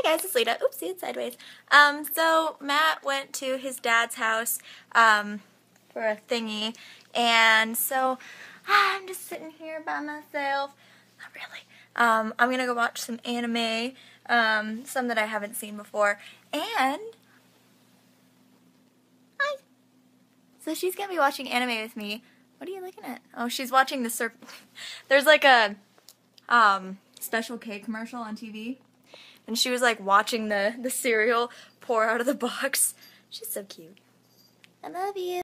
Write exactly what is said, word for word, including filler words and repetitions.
Hi guys, it's Lita. Oopsie, it's sideways. Um, so Matt went to his dad's house um, for a thingy, and so ah, I'm just sitting here by myself. Not really. Um, I'm gonna go watch some anime, um, some that I haven't seen before, and hi. So she's gonna be watching anime with me. What are you looking at? Oh, she's watching the Cir- There's like a um, Special K commercial on T V. And she was like watching the, the cereal pour out of the box. She's so cute. I love you.